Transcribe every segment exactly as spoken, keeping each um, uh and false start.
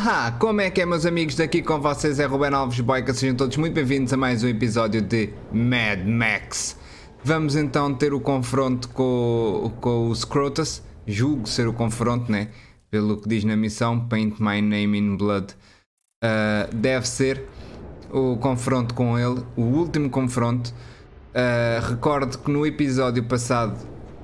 Haha, como é que é, meus amigos? Daqui com vocês é Ruben Alves Boica, sejam todos muito bem-vindos a mais um episódio de Mad Max. Vamos então ter o confronto com, com o Scrotus, julgo ser o confronto, né? Pelo que diz na missão, Paint My Name in Blood. Uh, deve ser o confronto com ele, o último confronto. Uh, recordo que no episódio passado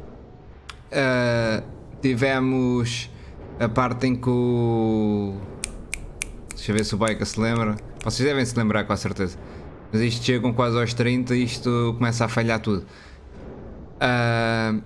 uh, tivemos a parte em que o... Deixa eu ver se o Boica se lembra. Vocês devem se lembrar com a certeza. Mas isto chegam quase aos trinta e isto começa a falhar tudo. Uh,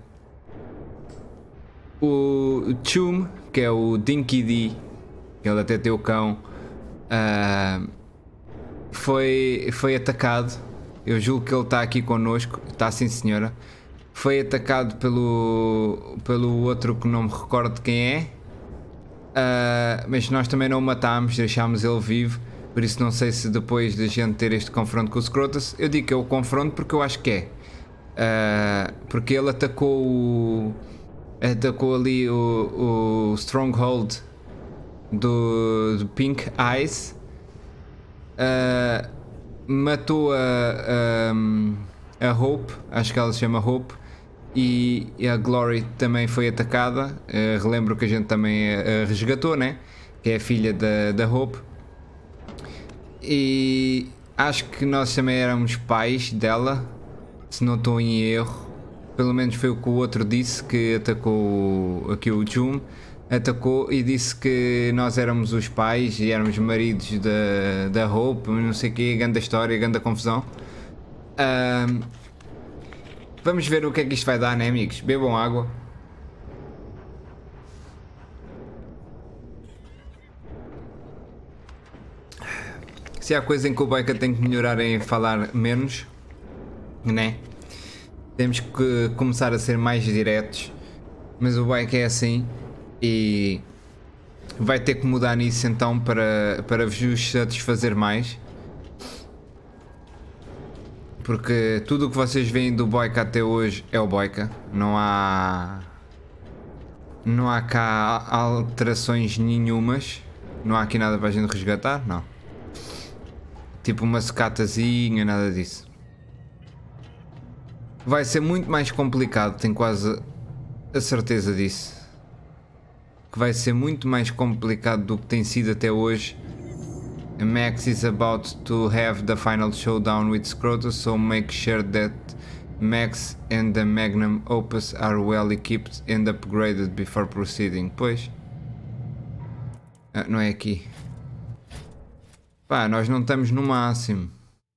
o Chum, que é o Dinky D, que ele até tem o cão, uh, foi, foi atacado. Eu julgo que ele está aqui connosco. Está, sim senhora. Foi atacado pelo, pelo outro que não me recordo quem é. Uh, mas nós também não o matámos, deixámos ele vivo. Por isso não sei se depois de a gente ter este confronto com o Scrotus, eu digo que é o confronto porque eu acho que é. Uh, porque ele atacou o, atacou ali o, o Stronghold do, do Pink Eyes, uh, matou a, a, a Hope, acho que ela se chama Hope, e a Glory também foi atacada. Uh, relembro que a gente também a resgatou, né? Que é a filha da, da Hope. E acho que nós também éramos pais dela, se não estou em erro. Pelo menos foi o que o outro disse, que atacou aqui o Jum. Atacou e disse que nós éramos os pais e éramos maridos da, da Hope, não sei o que, grande história, grande confusão. Uh, vamos ver o que é que isto vai dar, né, amigos? Bebam água. Se há coisa em que o Boica tem que melhorar é em falar menos, né? Temos que começar a ser mais diretos, mas o Boica é assim e vai ter que mudar nisso então para, para vos satisfazer mais. Porque tudo o que vocês veem do Boica até hoje é o Boica, não há, não há cá alterações nenhumas, não há aqui nada para a gente resgatar, não. Tipo uma secatazinha, nada disso. Vai ser muito mais complicado, tenho quase a certeza disso. Que vai ser muito mais complicado do que tem sido até hoje. Max is about to have the final showdown with Scrotus, so make sure that Max and the Magnum Opus are well equipped and upgraded before proceeding. Pois. Ah, não é aqui. Pá, nós não estamos no máximo.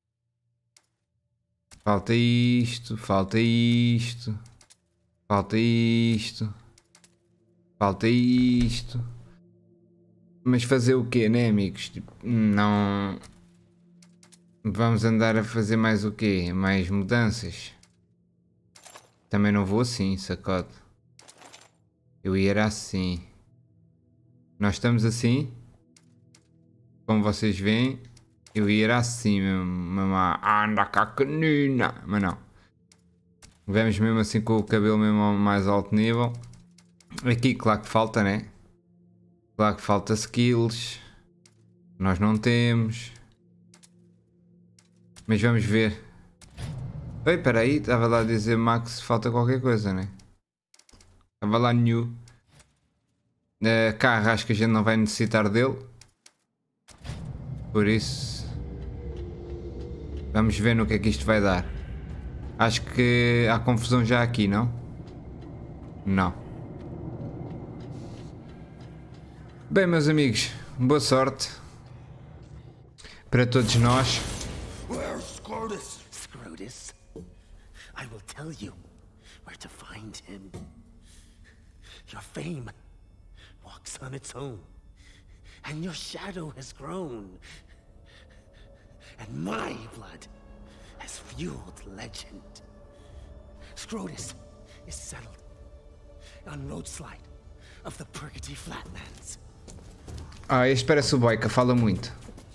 Falta isto, falta isto, falta isto, falta isto. Mas fazer o quê, né, amigos? Tipo, não... Vamos andar a fazer mais o quê? Mais mudanças? Também não vou assim, sacode. Eu ia assim. Nós estamos assim. Como vocês veem, eu ia assim mesmo, mesmo a anda cá canina, mas não. Vemos mesmo assim com o cabelo mesmo ao mais alto nível. Aqui claro que falta, né? Claro que falta skills. Nós não temos. Mas vamos ver. Oi, espera aí, estava lá a dizer Max, falta qualquer coisa, né? Estava lá new. Uh, carro, acho que a gente não vai necessitar dele. Por isso, vamos ver no que é que isto vai dar. Acho que há confusão já aqui, não? Não. Bem, meus amigos, boa sorte para todos nós. Where's Scrotus? Scrotus? I will tell you where to find him. Your fame walks on its own. And your shadow has grown. And my blood has fueled legend. Scrotus is settled on Roadslide of the Purgatory Flatlands. Ah, este parece o Boica, fala muito.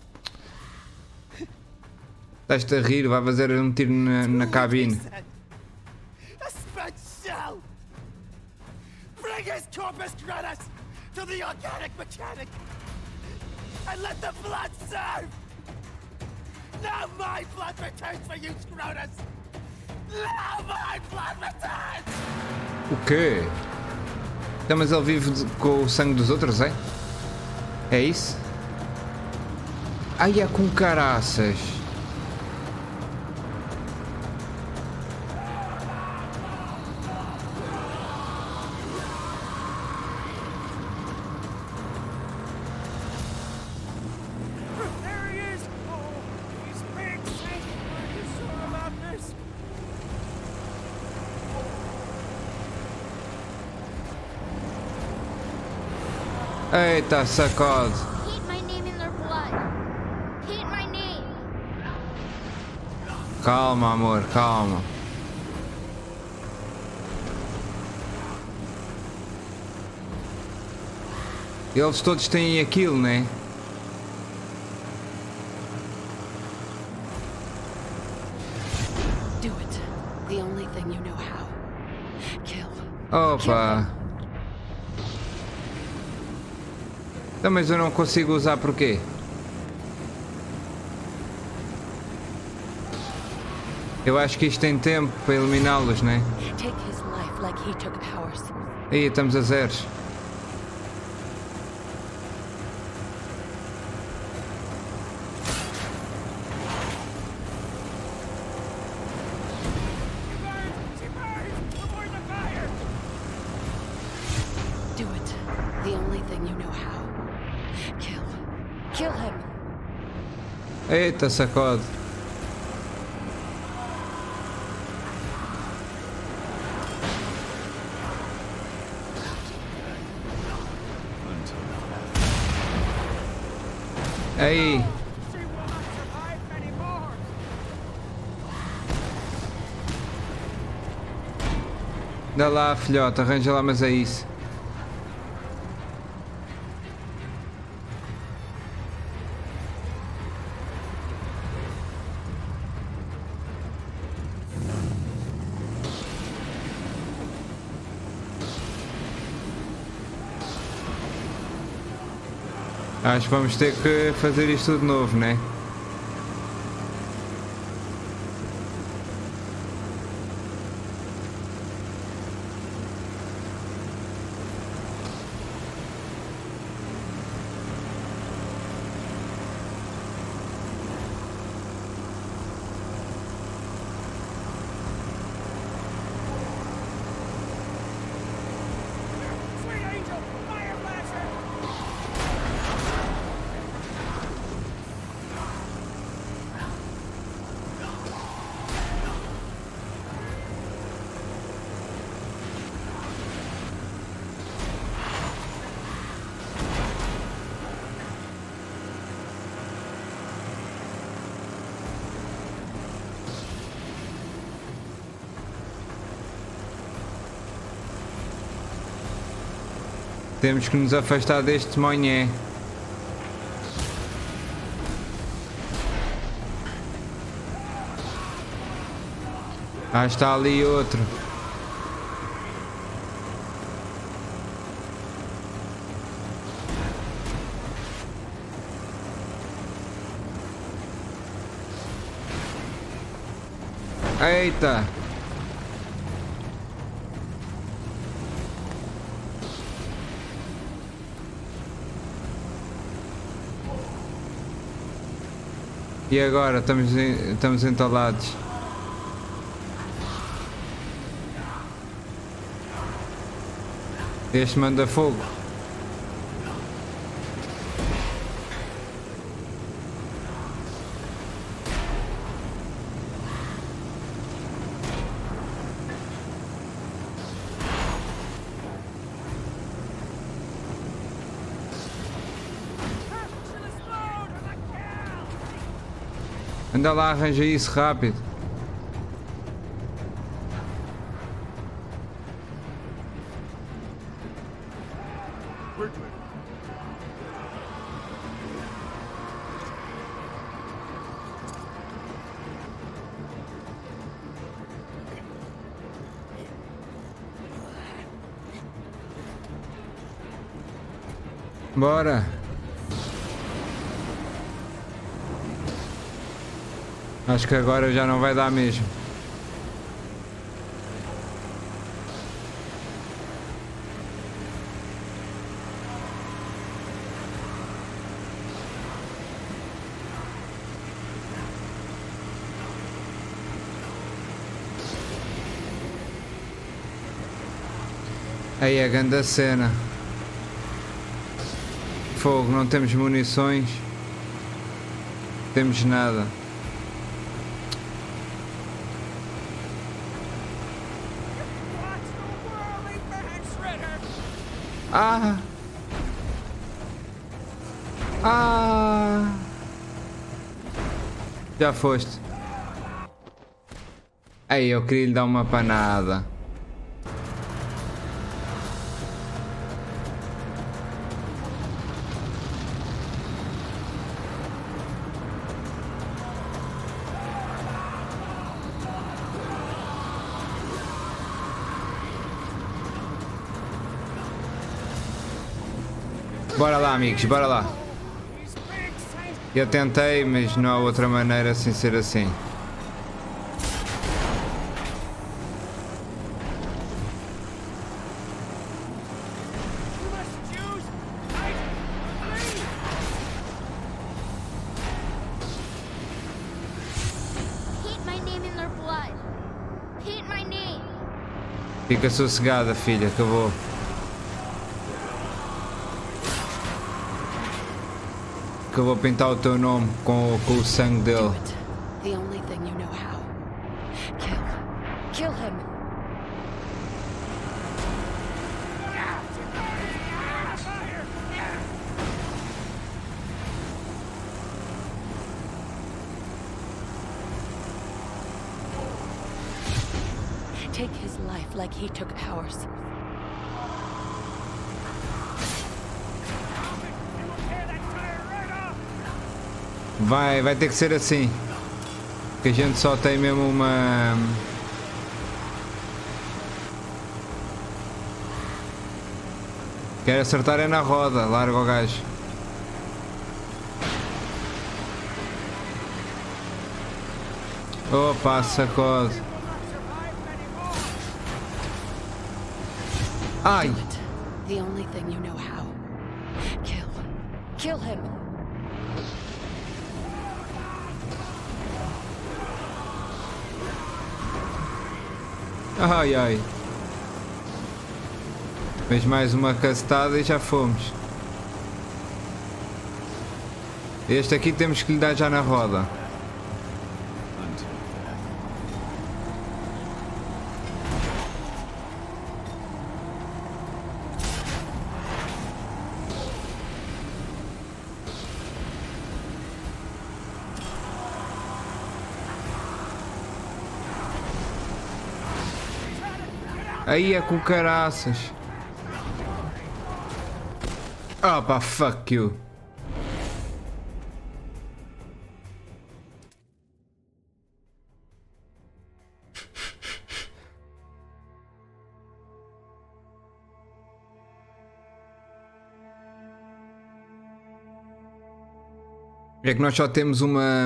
Estás-te a rir, vai fazer um tiro na, na cabine. A spent shell! Bring his corpus Kratos to the organic mechanic! and let the blood serve! Now my blood returns for you, Scrotus! Now my blood returns! O quê? Então, mas ele vive de, com o sangue dos outros, é? É isso? Ai, é com caraças! Eita, sacode! Paint my name in their blood. Paint my name. Calma, amor, calma. Eles todos têm aquilo, né? Do it. The only thing you know how. Kill. Opa! Então, mas eu não consigo usar porquê? Eu acho que isto tem tempo para eliminá-los, né? Take his life like he took ours. Aí, estamos a zeros. Do it. The only thing you know how. Kill. Kill him. Eita, sacode. Aí. Dá lá, filhote, arranja lá, mas é isso. Acho que vamos ter que fazer isto tudo de novo, né? Temos que nos afastar deste monhé. Ah, está ali outro. Eita! E agora estamos, em, estamos entalados. Este manda fogo. Anda lá, arranja isso rápido. Bora. Acho que agora já não vai dar mesmo. Aí é a grande cena. Fogo, não temos munições. Não temos nada. Ah! Ah! Já foste. Aí eu queria lhe dar uma panada. Bora lá, amigos, bora lá. Eu tentei, mas não há outra maneira sem ser assim. Paint my name in their blood. Paint my name. Fica sossegada, filha, acabou. Que eu vou pintar o teu nome com, com o sangue Do dele. it. The only thing you know how. Kill. Kill him. Take his life like he took ours. Vai, vai ter que ser assim. Que a gente só tem mesmo uma... Quero acertar é na roda, larga o gajo. Opa, sacode. Ai! Do it. The only thing you know how. Kill. Kill him. Ai ai. Mas mais uma castada e já fomos. Este aqui temos que lhe dar já na roda. Aí é com caraças. Opa, fuck you. É que nós só temos uma...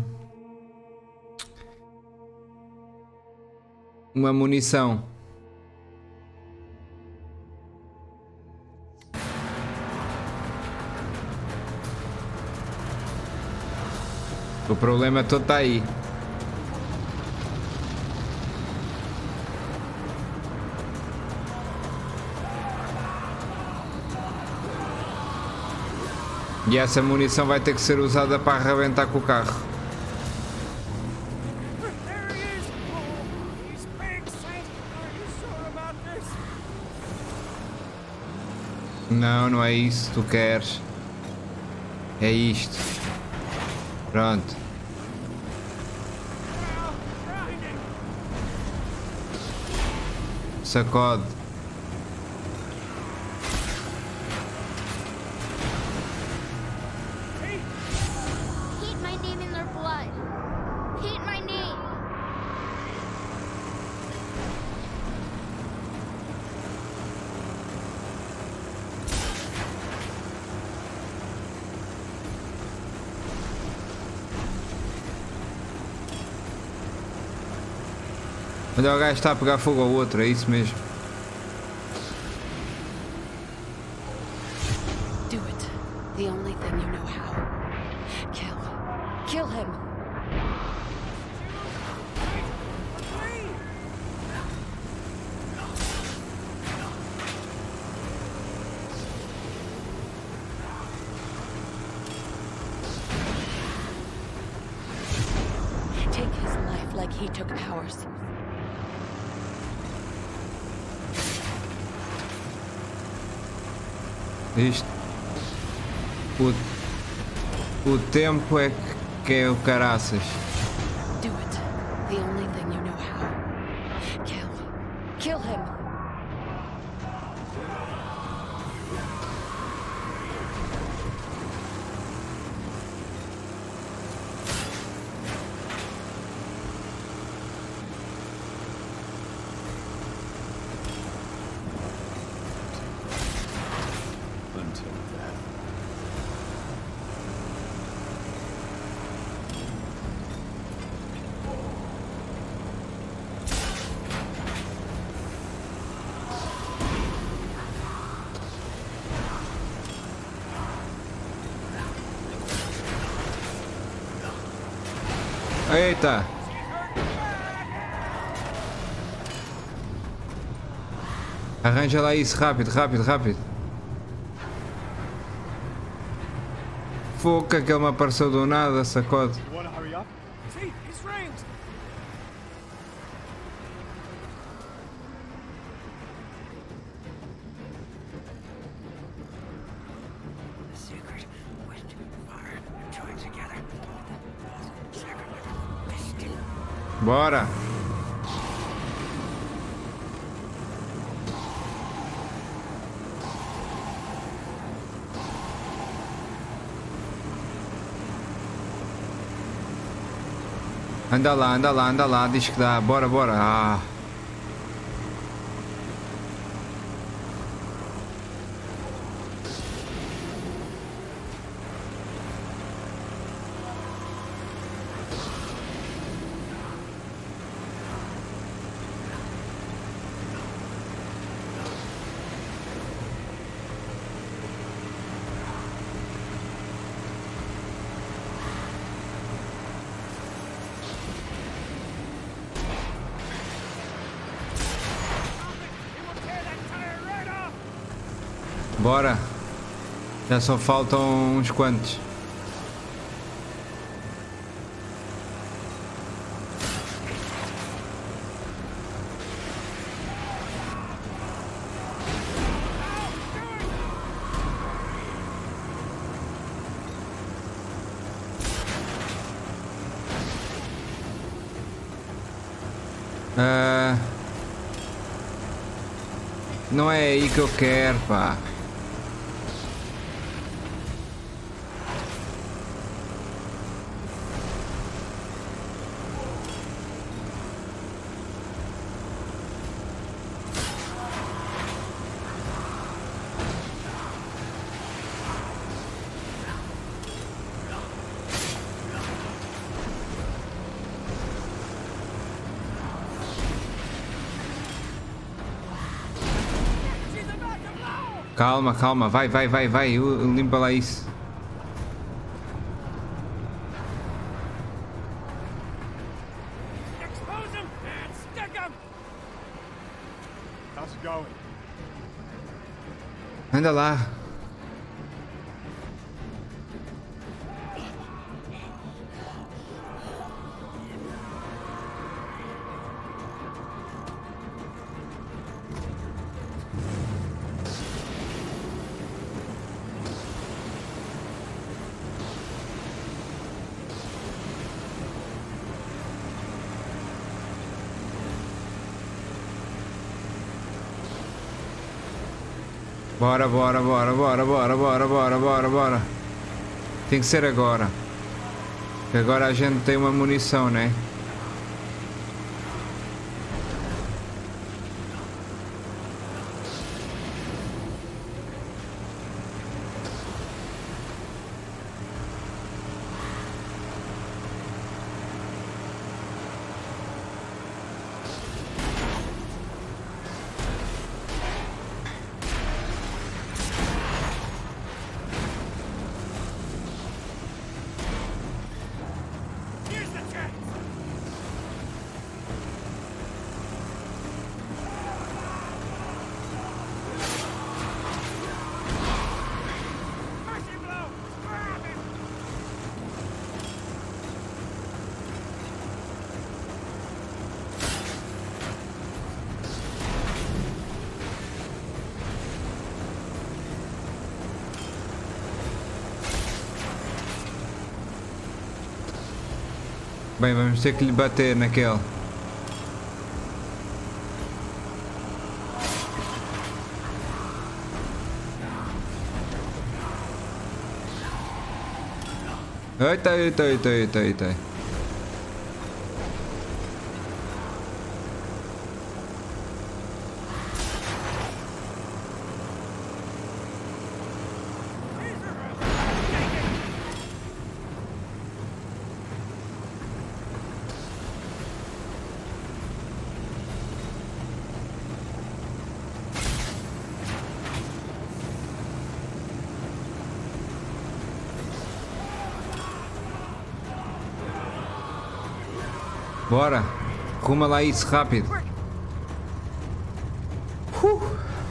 Uma munição. O problema todo está aí. E essa munição vai ter que ser usada para arrebentar com o carro. There he is! Oh, he's big, Saint! Are you sure about this? Não, não é isso que tu queres. É isto. Pronto. Well, grinding! Sacode. Paint my name in their blood. Paint my name. Olha, o gajo está a pegar fogo ao outro, é isso mesmo. Do it. The only thing you know how. Kill. Kill him. Take his life like he took ours. Isto. O, o tempo é que é o caraças. Do it. The only thing you know how. Kill. Kill him. Until death. Eita! Arranja lá isso, rápido, rápido, rápido. Fogo que aquele me apareceu do nada, sacode. You wanna hurry up? See, he's framed! The secret wind, fire, joined together. Bora! Anda lá, anda lá, anda lá, diz que dá, bora, bora. Ah. Bora. Já só faltam uns quantos. Ah, não é aí que eu quero, pá. Calma, calma, vai, vai, vai, vai, limpa lá isso. Expose him and stick him! How's it going? Anda lá. Bora, bora, bora, bora, bora, bora, bora, bora, bora. Tem que ser agora. Porque agora a gente tem uma munição, né? Bem, vamos ter que lhe bater naquele. Eita, eita, eita, eita, eita. Bora, arruma lá isso rápido. Uh.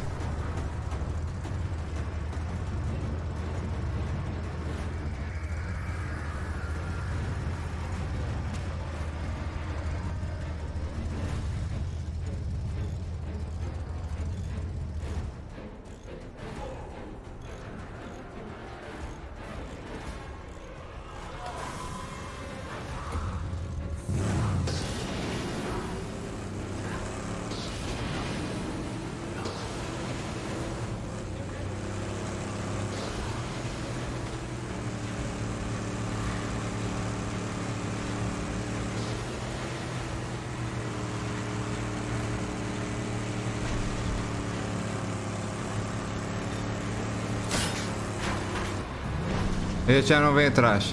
Ele já não vem atrás.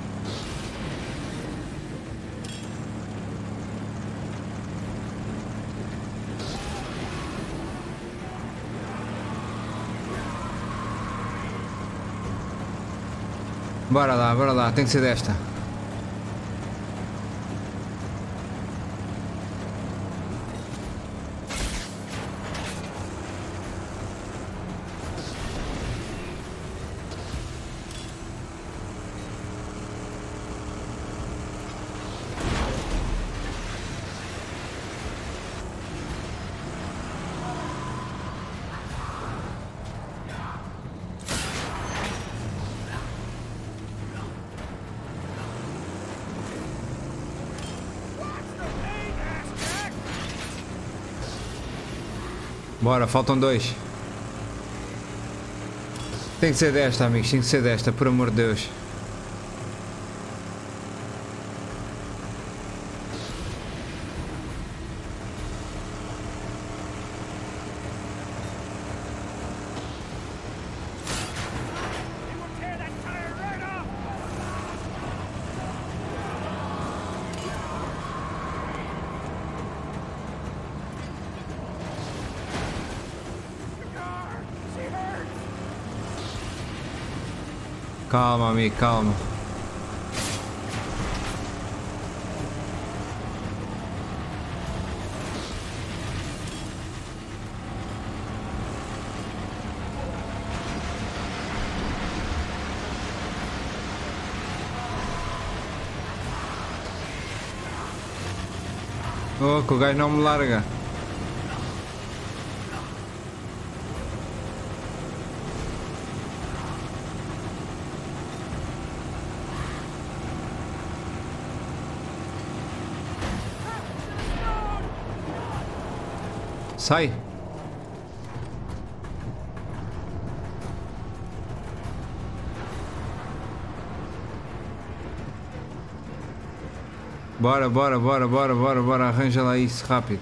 Bora lá, bora lá, tem que ser desta. Bora, faltam dois. Tem que ser desta, amigos, tem que ser desta, por amor de Deus. Calma, amigo, calma. Oh, que o gajo não me larga. Sai! Bora, bora, bora, bora, bora, bora, arranja lá isso rápido.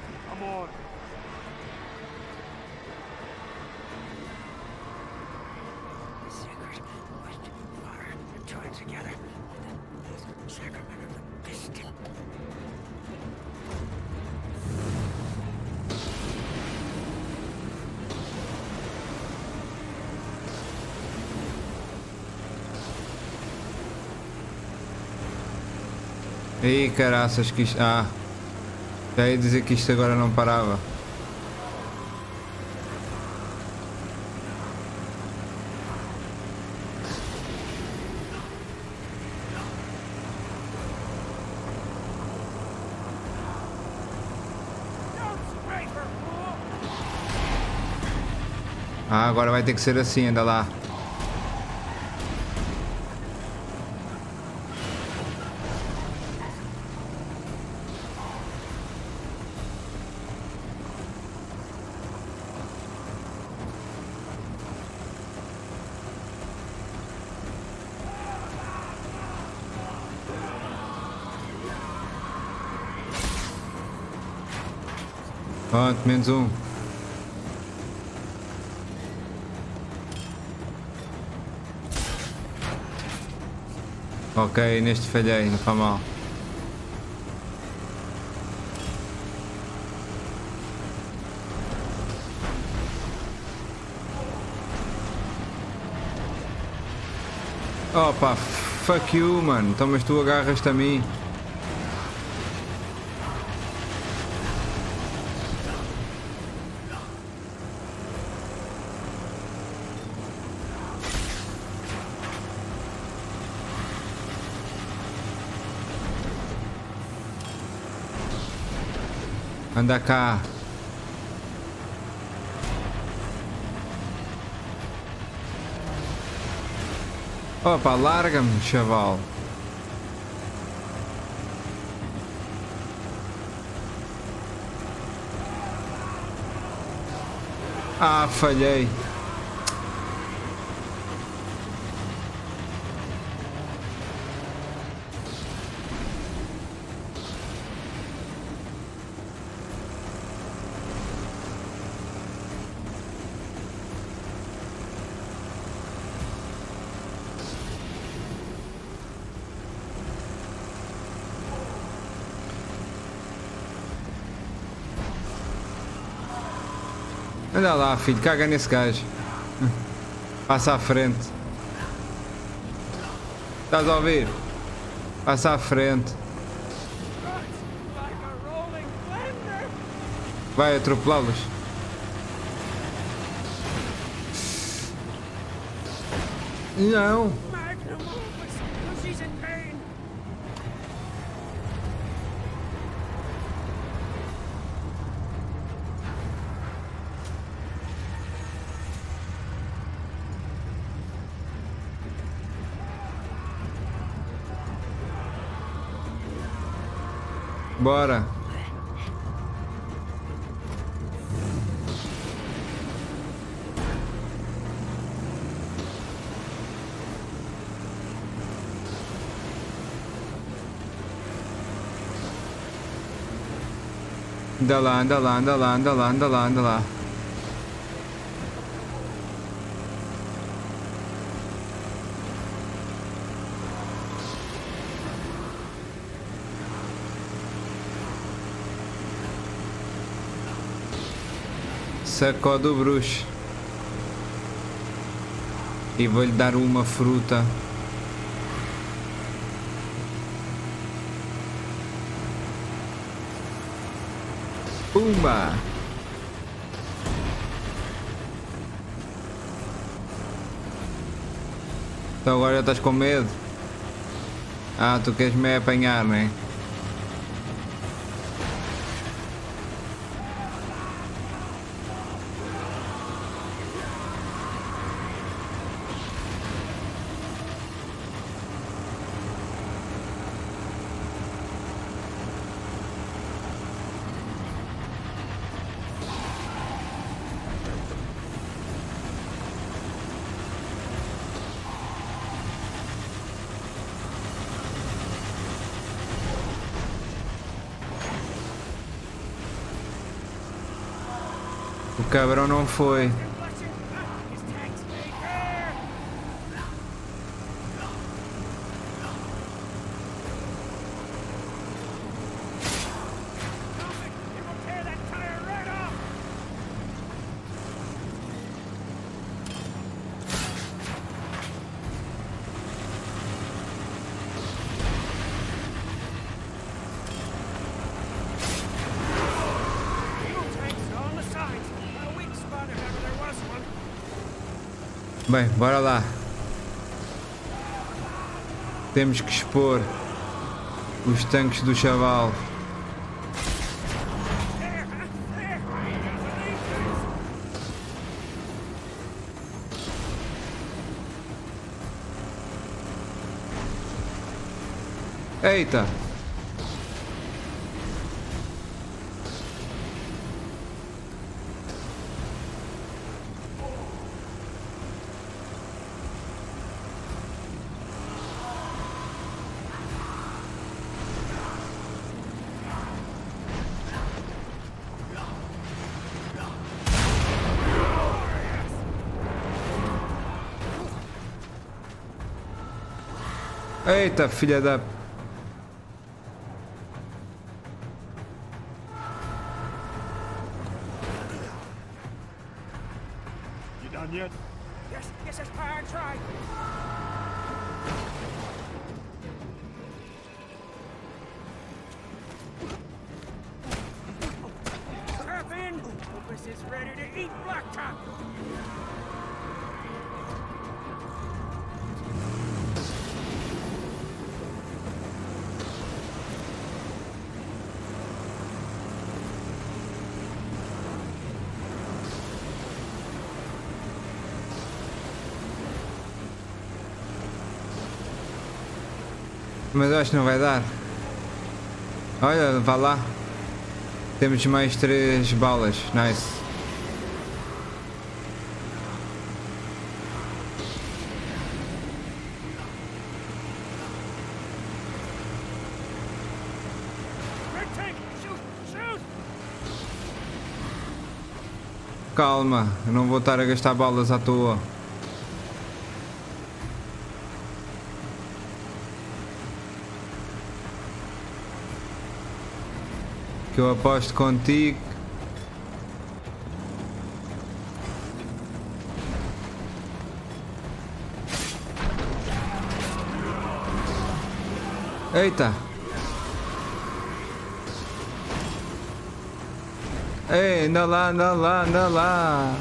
Ei, caraças, que isto... Ah, já ia dizer que isto agora não parava. Ah, agora vai ter que ser assim, anda lá. Pronto, menos um. Ok, neste falhei, não faz mal. Opa, fuck you, mano. Então, mas tu agarras-te a mim. Anda cá. Opa, larga-me, chaval. Ah, falhei. Anda lá, filho, caga nesse gajo. Passa à frente. Estás a ouvir? Passa à frente. Vai atropelá-los. Não. Bora. Anda lá, anda lá, anda lá, anda lá, anda lá, anda lá. Sacode o bruxo. E vou-lhe dar uma fruta. Pumba! Então agora já estás com medo? Ah, tu queres me apanhar, não é? O cabrão não foi. Bem, bora lá. Temos que expor os tanques do chaval. Eita! Eita, filha da... You done yet? Yes, yes, yes, I tried. Strap in. Opus is ready to eat blacktop. Mas eu acho que não vai dar. Olha, vá lá. Temos mais três balas. Nice. Red tank, shoot, shoot. Calma, eu não vou estar a gastar balas à toa. Que eu aposto contigo. Eita! Ei, anda lá, anda lá, anda lá!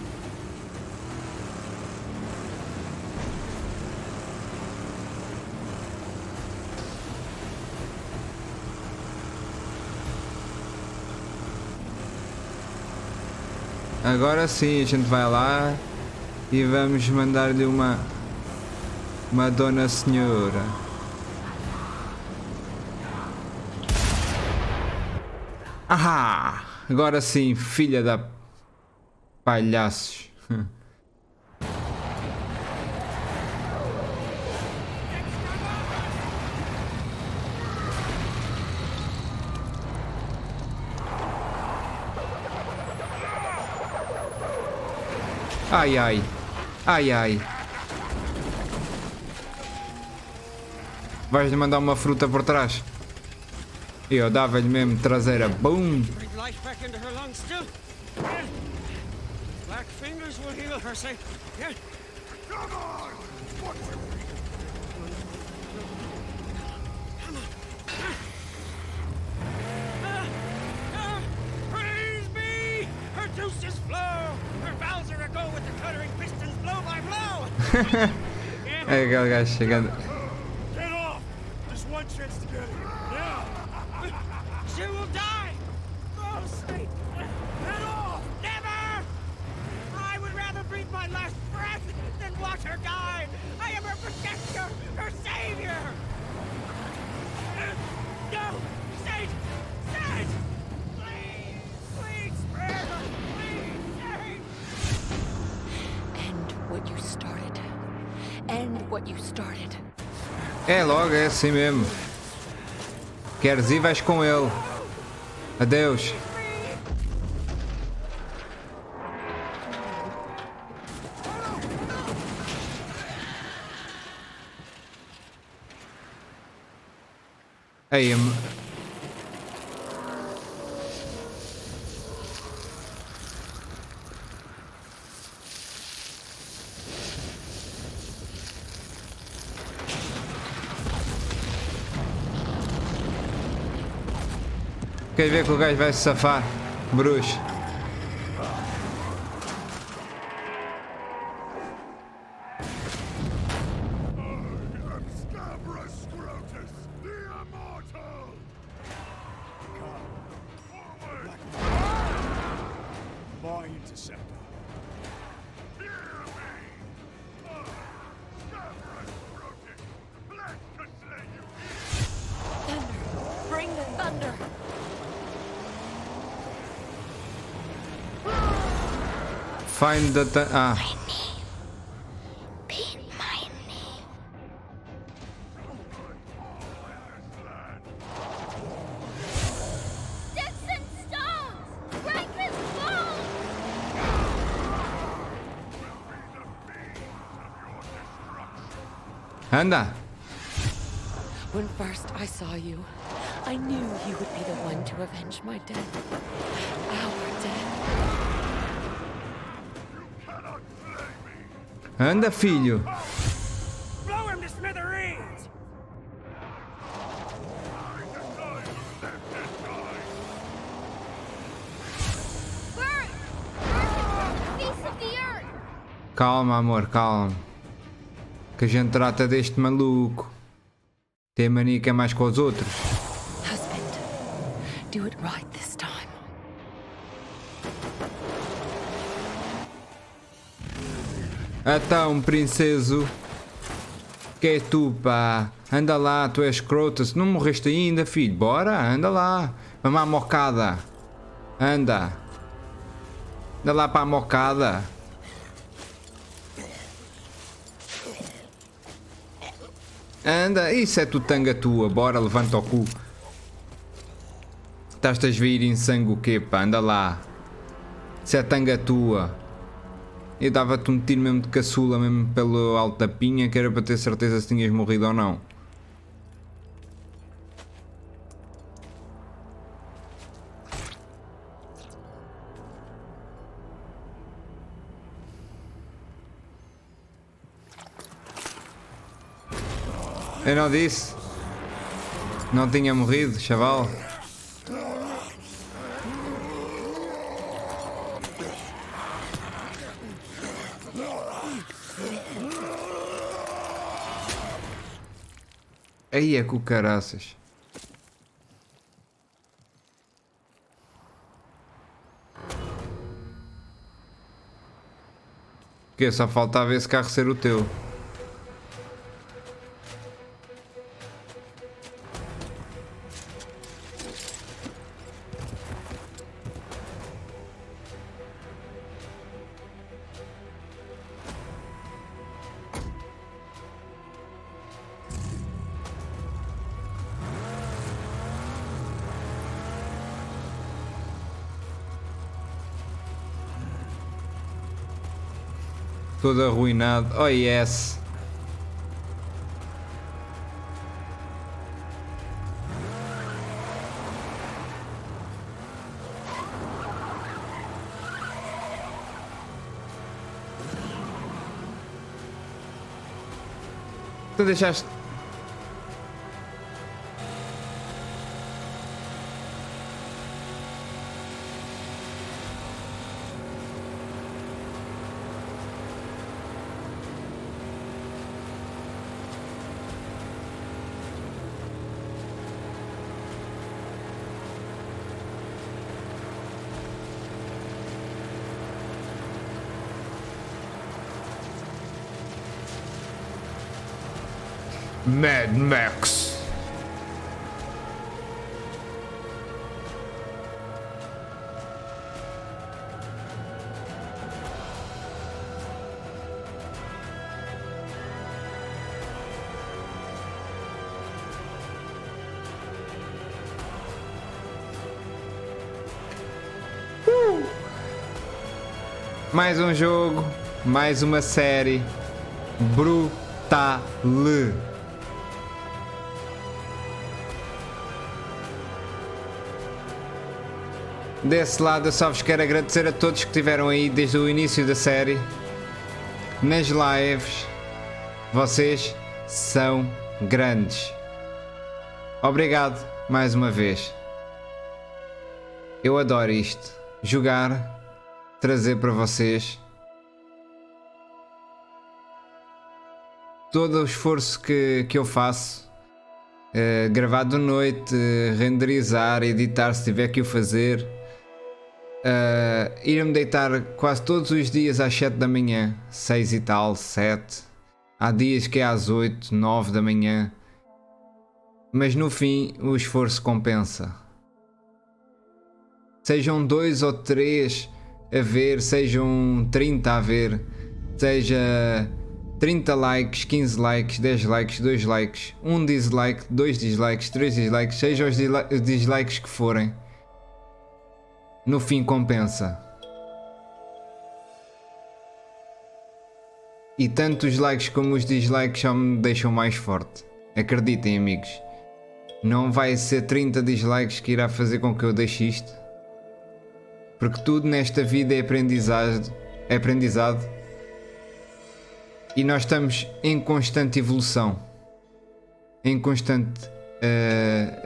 Agora sim, a gente vai lá e vamos mandar-lhe uma uma dona senhora. Ah! Agora sim, filha da palhaços. Ai ai, ai ai. Vais-lhe mandar uma fruta por trás? E eu dava-lhe mesmo traseira. Boom! Breathe life back into her lungs still. Yeah. Black fingers will heal her, say. Yeah. Come on! What you Ah, ah, praise be! Her juices flow. Her valves are a-go with the cluttering pistons blow by blow. É aquele gajo chegando. get off! Just one chance to get here. Yeah! She will die. Oh, sweet. Get off! Never! I would rather breathe my last breath than watch her die. I am her protector, her savior. No! Saint! Saint! Please! Please spare her! Please, Saint! End what you started. End what you started. É logo, é assim mesmo. Queres ir, vais com ele. Adeus. Aí, am- Quer ver que o gajo vai se safar? Bruxo. I'm Stavros Scrotus, the Immortal! Forward! My interceptor. Hear me! I, Stavros Scrotus, flesh could slay you! Thunder. Bring the thunder. Find the... ta- Ah. Beat my knee. Sticks and stones! Break his bones! Anda. When first I saw you, I knew you would be the one to avenge my death. Our death. Anda, filho. Blow him to smithereens! Burn! Face of the earth! Calma, amor, calma. Que a gente trata deste maluco. Tem mania que é mais com os outros. Husband, do it right this time. Então, princeso. Que é tu, pá? Anda lá, tu és escrota. Se não morreste ainda, filho. Bora, anda lá. Vamos à mocada. Anda. Anda lá para a mocada. Anda, isso é tu tanga tua. Bora, levanta o cu. Estás-te a esvair em sangue o quê, pá? Anda lá. Isso é tanga tua. Eu dava-te um tiro mesmo de caçula, mesmo pelo alto da pinha, que era para ter certeza se tinhas morrido ou não. Eu não disse. Não tinha morrido, chaval. Aí é com caraças. Que só faltava esse carro ser o teu. Todo arruinado. Oh yes. Tu deixaste. Mad Max. Uh! Mais um jogo, mais uma série brutal. Desse lado eu só vos quero agradecer a todos que estiveram aí desde o início da série, nas lives. Vocês são grandes. Obrigado mais uma vez. Eu adoro isto. Jogar, trazer para vocês todo o esforço que, que eu faço. Uh, gravar de noite, uh, renderizar, editar se tiver que o fazer. Uh, Ir-me deitar quase todos os dias às sete da manhã, seis e tal, sete. Há dias que é às oito, nove da manhã. Mas no fim o esforço compensa. Sejam dois ou três a ver, sejam trinta a ver, seja trinta likes, quinze likes, dez likes, dois likes, um dislike, dois dislikes, três dislikes, sejam os dislikes que forem. No fim compensa. E tanto os likes como os dislikes só me deixam mais forte. Acreditem, amigos. Não vai ser trinta dislikes que irá fazer com que eu deixe isto. Porque tudo nesta vida é aprendizado, é aprendizado. E nós estamos em constante evolução. Em constante uh,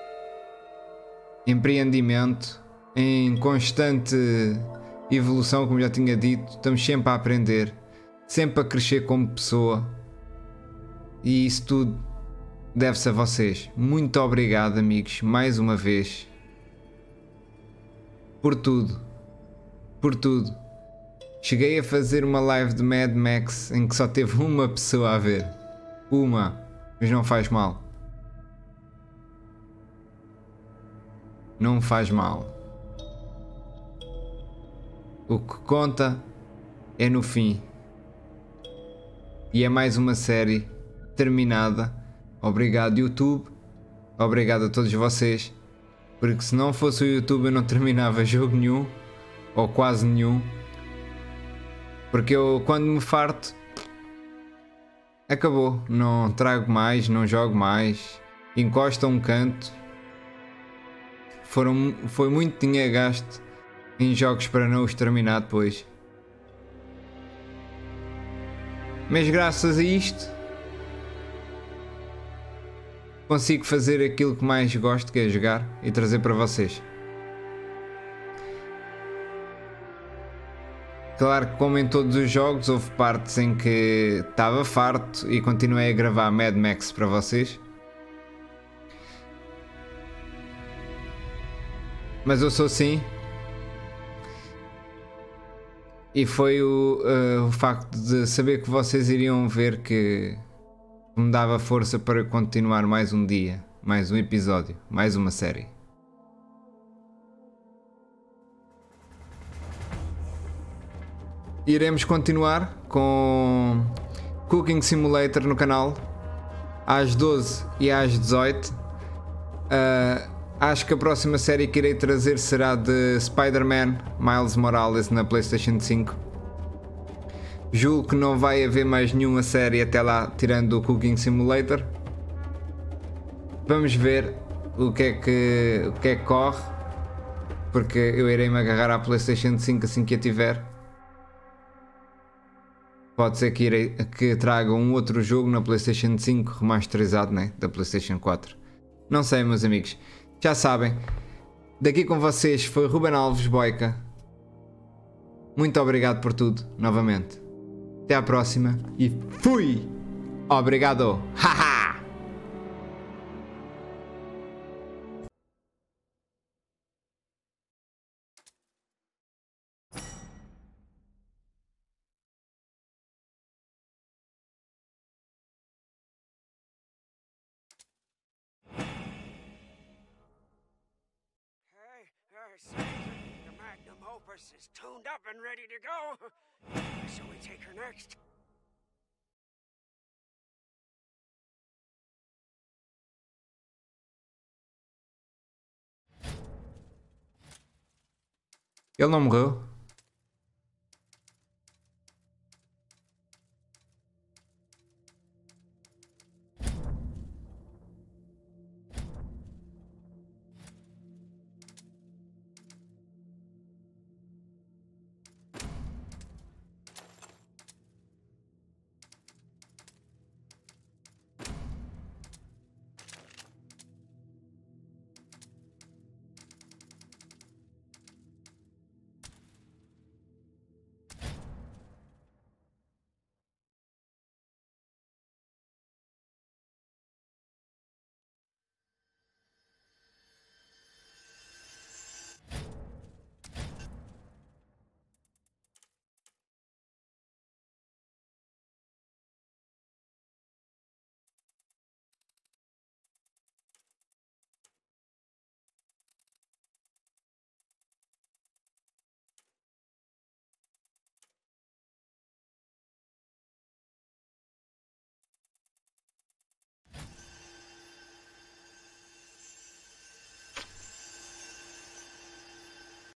empreendimento. Em constante evolução, como já tinha dito. Estamos sempre a aprender. Sempre a crescer como pessoa. E isso tudo deve-se a vocês. Muito obrigado, amigos, mais uma vez. Por tudo. Por tudo. Cheguei a fazer uma live de Mad Max em que só teve uma pessoa a ver. Uma. Mas não faz mal. Não faz mal. O que conta é no fim. E é mais uma série terminada. Obrigado, YouTube. Obrigado a todos vocês. Porque se não fosse o YouTube eu não terminava jogo nenhum. Ou quase nenhum. Porque eu, quando me farto, acabou. Não trago mais, não jogo mais. Encosto a um canto. Foram, foi muito dinheiro gasto em jogos para não os terminar depois. Mas graças a isto consigo fazer aquilo que mais gosto, que é jogar e trazer para vocês. Claro que, como em todos os jogos, houve partes em que estava farto e continuei a gravar Mad Max para vocês. Mas eu sou assim. E foi o, uh, o facto de saber que vocês iriam ver que me dava força para continuar mais um dia, mais um episódio, mais uma série. Iremos continuar com Cooking Simulator no canal às doze e às dezoito. Uh, acho que a próxima série que irei trazer será de Spider-Man Miles Morales na PlayStation cinco. Julgo que não vai haver mais nenhuma série até lá, tirando o Cooking Simulator. Vamos ver o que é que, o que, é que corre, porque eu irei me agarrar à PlayStation cinco assim que a tiver. Pode ser que, irei, que traga um outro jogo na PlayStation cinco remasterizado, né, da PlayStation quatro. Não sei, meus amigos. Já sabem. Daqui com vocês foi Ruben Alves Boica. Muito obrigado por tudo, novamente. Até à próxima e fui! Obrigado! Haha! The magnum opus is tuned up and ready to go. Shall we take her next? Ele não morreu?